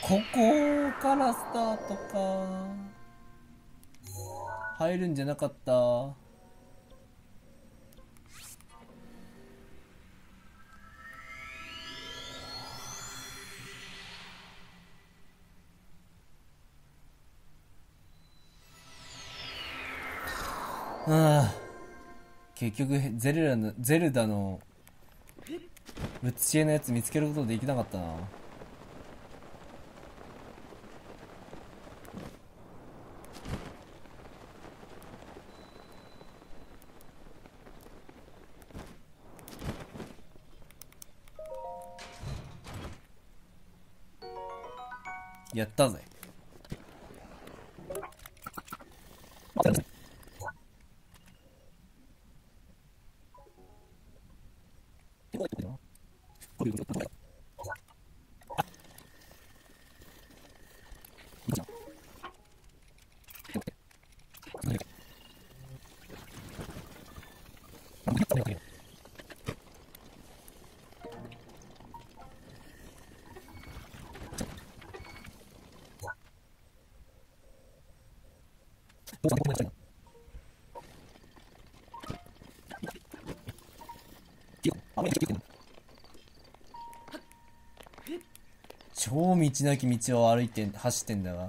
ここからスタートか。入るんじゃなかった。結局ゼルダのうつしえのやつ見つけることできなかったな。やったぜ。超道なき道を走ってんだが、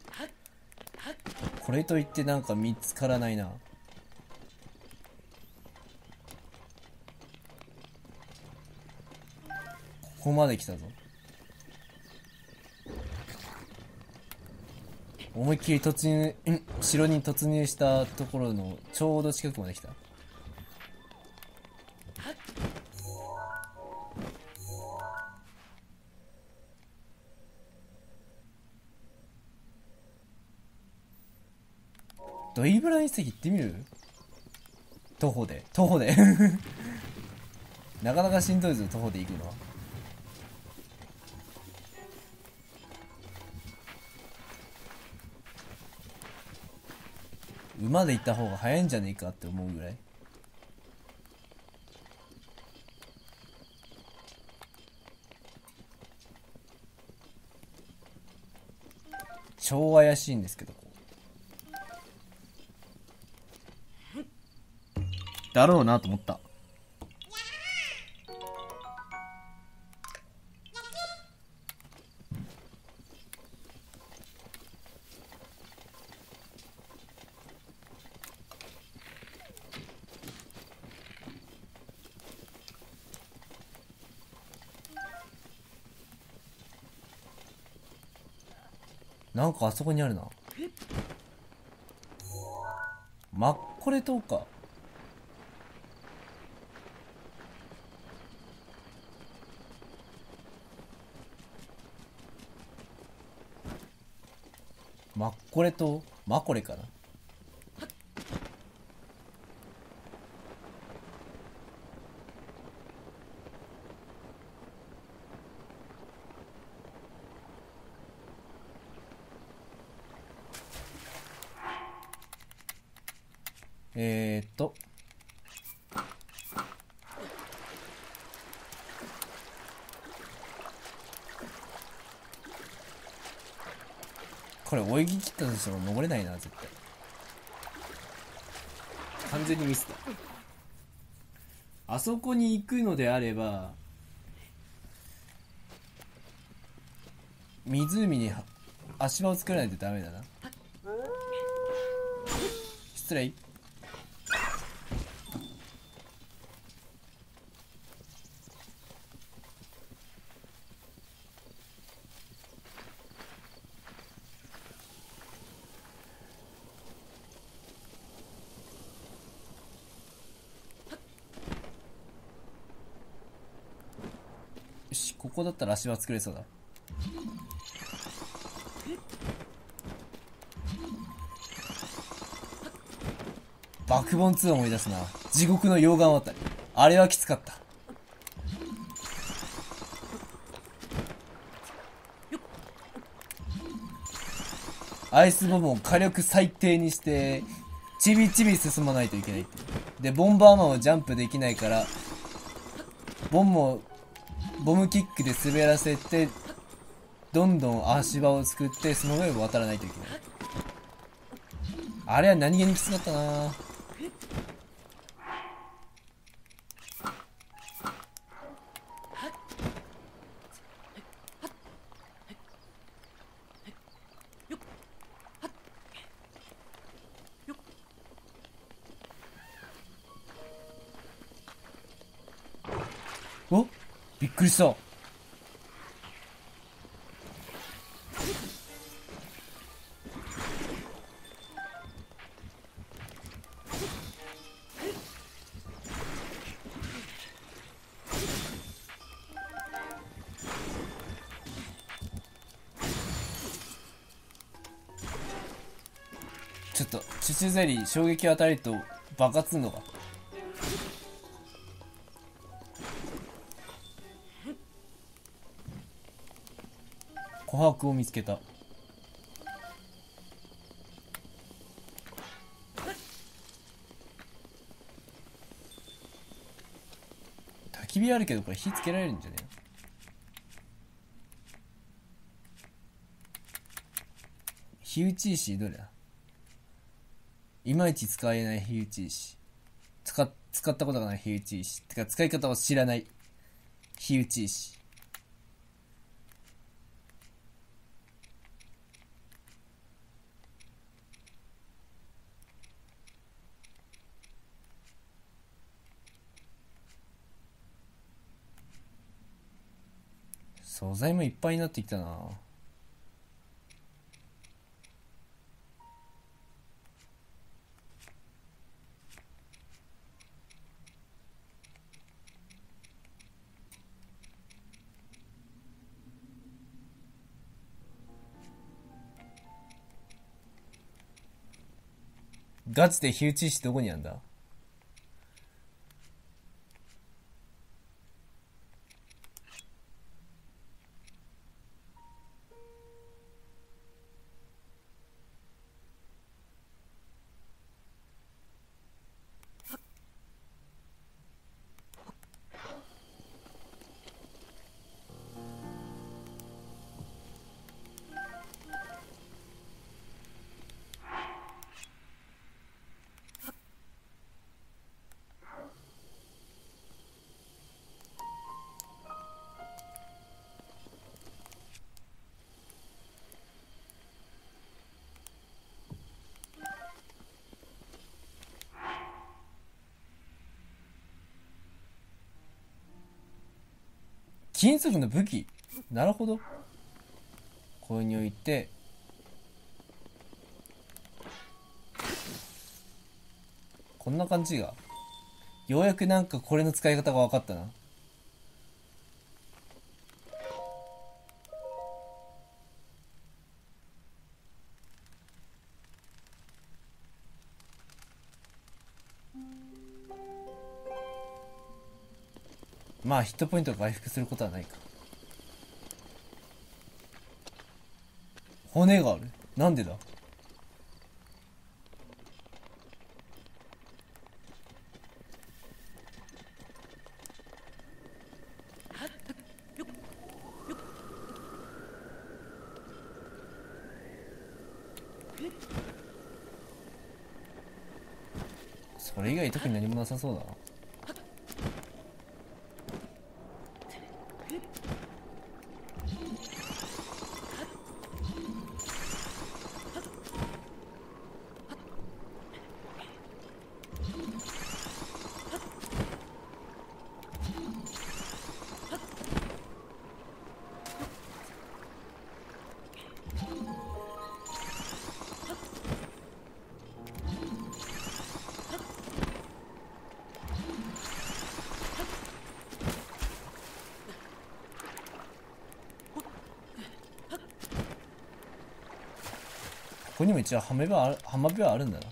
これといってなんか見つからないな。ここまで来たぞ。思いっきり城に突入したところのちょうど近くまで来た。ドイブラン遺跡行ってみる？徒歩でなかなかしんどいぞ、徒歩で行くのは。馬で行った方が早いんじゃねえかって思うぐらい。超怪しいんですけど、だろうなと思った。なんかあそこにあるな。マッコレ島か。マッコレ島？マコレかな。これ泳ぎ切ったとしても登れないな、絶対。完全にミスだ。あそこに行くのであれば、湖に足場を作らないとダメだな。失礼。よし、ここだったら足場作れそうだ。バックボーン2思い出すな。地獄の溶岩渡り。あれはきつかった。アイスボムを火力最低にしてちびちび進まないといけないっていう。でボンバーマンをジャンプできないからボムキックで滑らせてどんどん足場を作ってその上を渡らないといけない。あれは何気にきつかったな。お、びっくりした。ちょっとチュチュゼリー衝撃を与えると爆発すんのか。琥珀を見つけた。焚き火あるけどこれ火つけられるんじゃねえ。火打ち石どれだ。いまいち使えない火打ち石。使ったことがない火打ち石。てか使い方を知らない火打ち石。素材もいっぱいになってきたな。ガチで火打ち石どこにあんだ。金属の武器。なるほど。これに置いて、こんな感じが。ようやくなんかこれの使い方が分かったな。まあヒットポイントが回復することはないか。骨がある。なんでだ。それ以外特に何もなさそうだな。ここにも一応浜辺はあるんだな。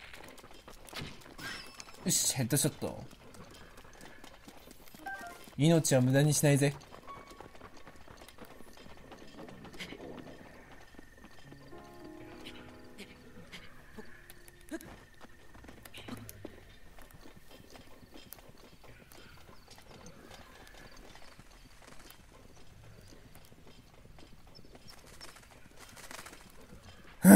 よし、ヘッドショット。命は無駄にしないぜ。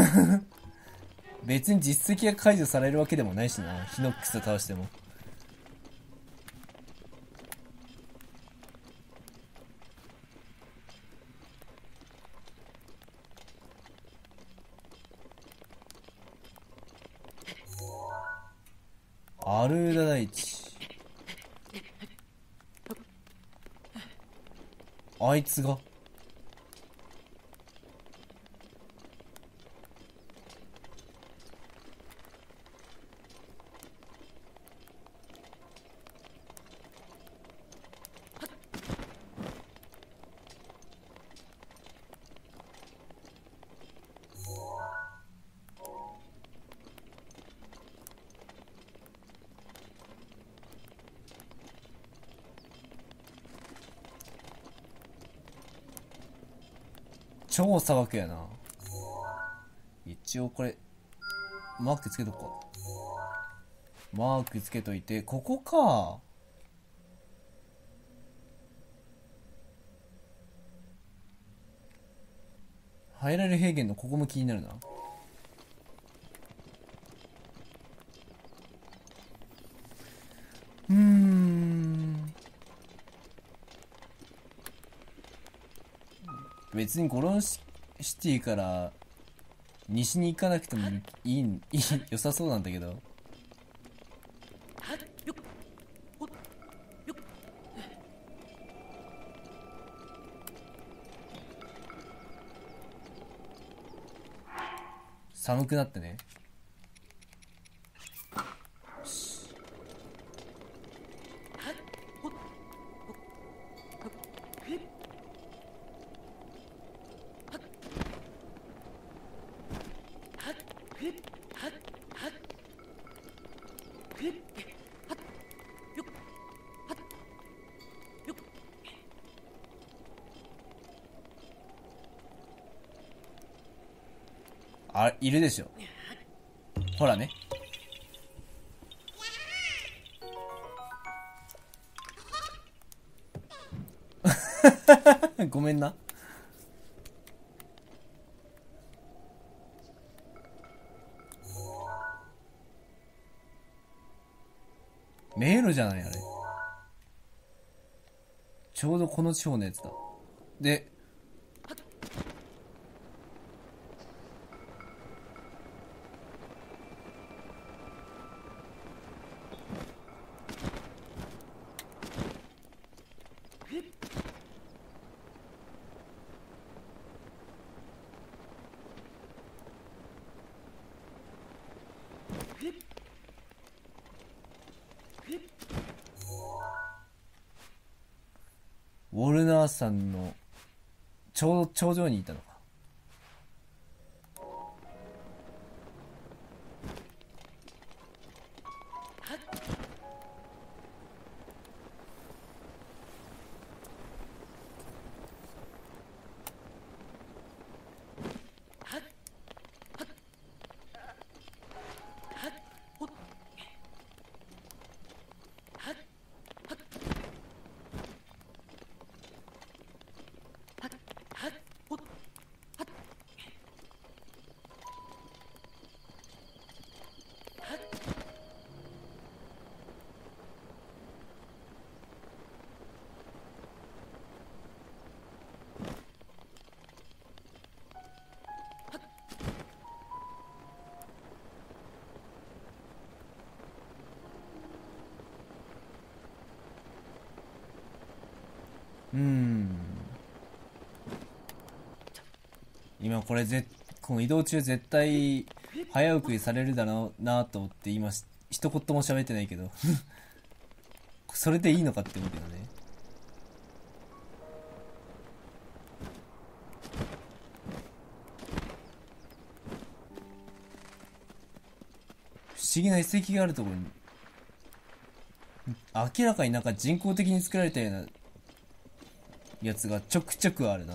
別に実績が解除されるわけでもないしな、ヒノックス倒しても。アルーダ大地、あいつが超砂漠やな。一応これマークつけとこうか。マークつけといて、ここか。入られる平原のここも気になるな。別にゴロンシティから西に行かなくても良さそうなんだけど。寒くなってね。あ、いるでしょ。ほらね。ごめんな。迷路じゃないあれ。ちょうどこの地方のやつだ。で、ウォルナー山のちょうど頂上にいたのか。今これこの移動中絶対早送りされるだろうなと思って今一言も喋ってないけどそれでいいのかって思うけどね。不思議な遺跡があるところに明らかになんか人工的に作られたようなやつがちょくちょくあるな。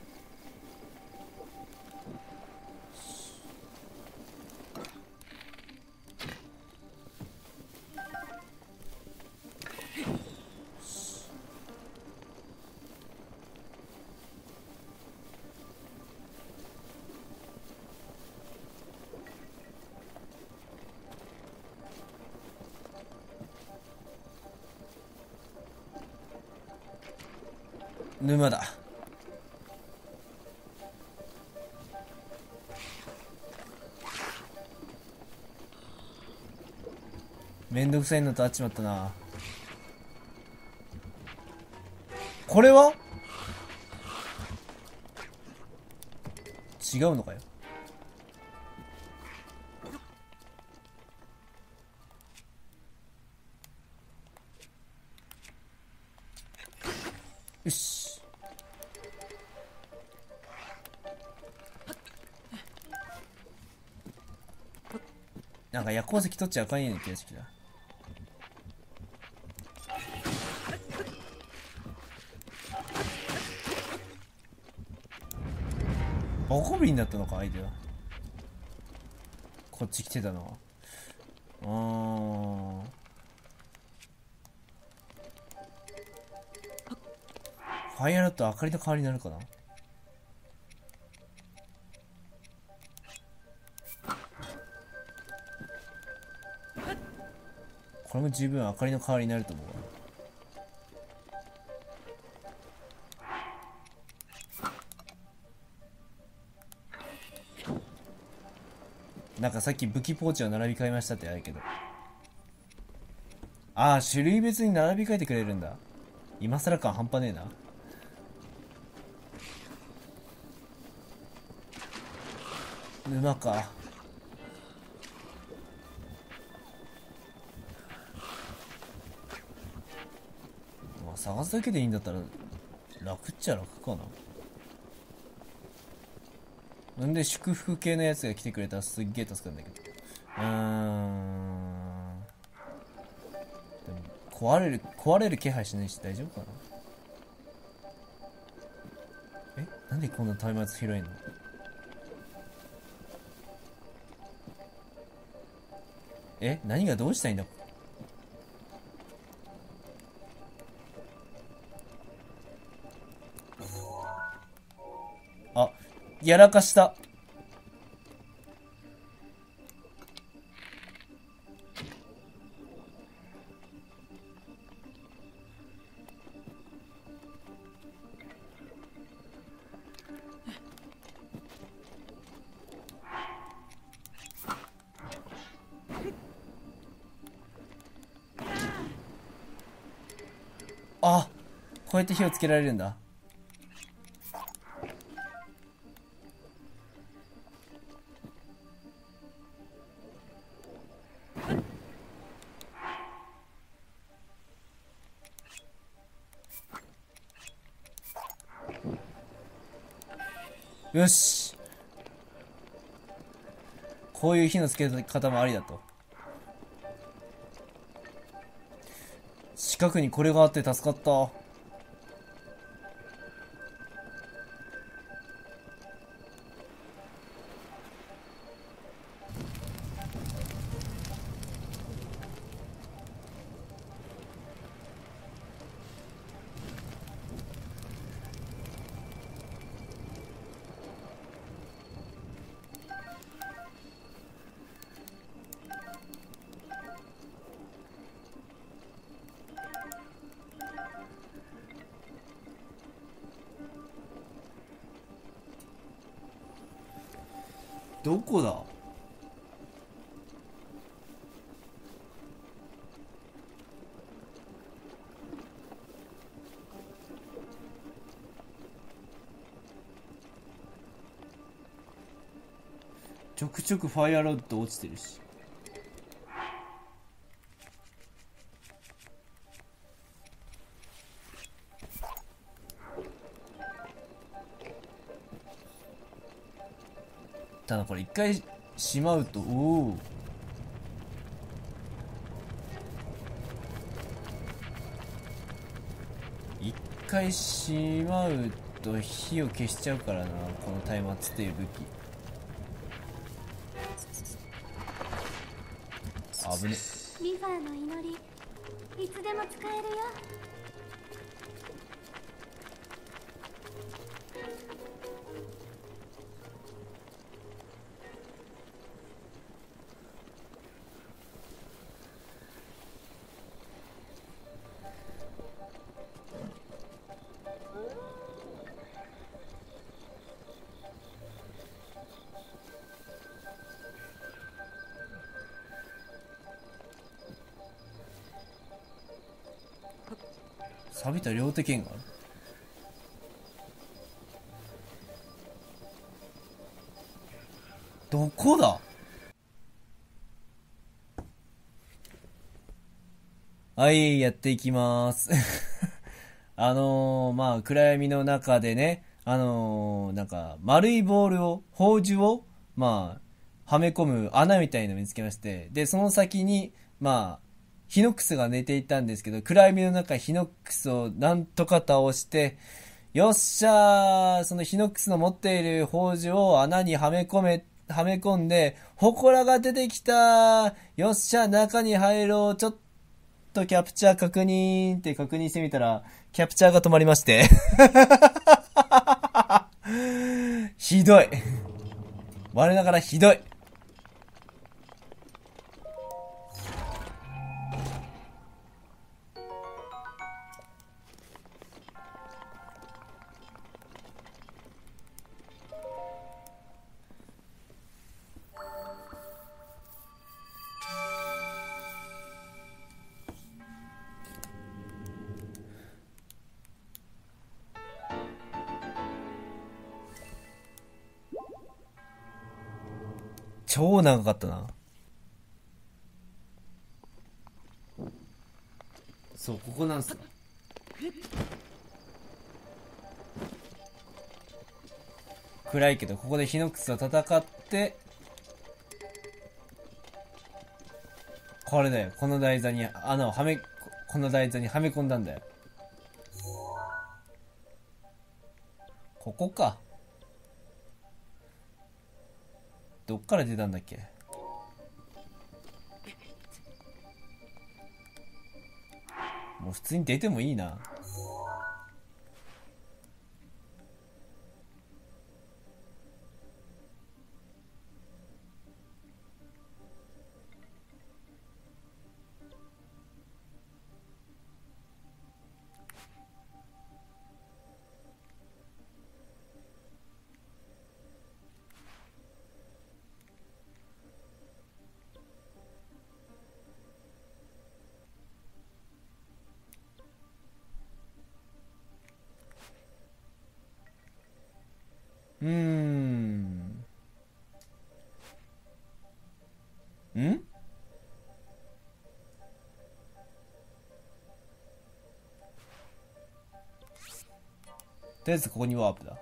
沼だ。めんどくさいのとあっちまったな。これは違うのかよ。よし。なんか夜行石取っちゃあかんような気がしてきた。ボコビンだったのか、相手は。こっち来てたのは。ファイアロッド明かりの代わりになるかな。これも十分明かりの代わりになると思うわ。なんかさっき武器ポーチを並び替えましたってあるけど、ああ種類別に並び替えてくれるんだ。今更感半端ねえな。沼か。まあ探すだけでいいんだったら楽っちゃ楽かな。んで祝福系のやつが来てくれたらすっげえ助かるんだけど。でも壊れる気配しないし大丈夫かな。なんでこんなタイマー広いの。何がどうしたいんだ。あ、やらかした。あ、こうやって火をつけられるんだ。よし、こういう火のつけ方もありだと。近くにこれがあって助かった。どこだ。ちょくちょくファイアロッド落ちてるし。ただこれ一回しまうと、おお、一回しまうと火を消しちゃうからな、この松明っていう武器。危ね。 リファーの祈り、いつでも使えるよ。 錆びた両手剣がある。どこだ。はい、やっていきます。まあ、暗闇の中でね、なんか、丸いボールを、宝珠を、まあ、はめ込む穴みたいのを見つけまして、で、その先に、まあ、ヒノックスが寝ていたんですけど、暗闇の中、ヒノックスをなんとか倒して、よっしゃー、そのヒノックスの持っている宝珠を穴にはめ込んで、祠が出てきた。よっしゃ、中に入ろう。ちょっとキャプチャー確認って確認してみたら、キャプチャーが止まりまして。ひどい。我ながらひどい。超長かったな。そう、ここなんすよ。暗いけど、ここでヒノックスと戦って、これだよ。この台座にこの台座にはめ込んだんだよ。ここか。どっから出たんだっけ。もう普通に出てもいいな。うーん。んとりあえずここにワープだ。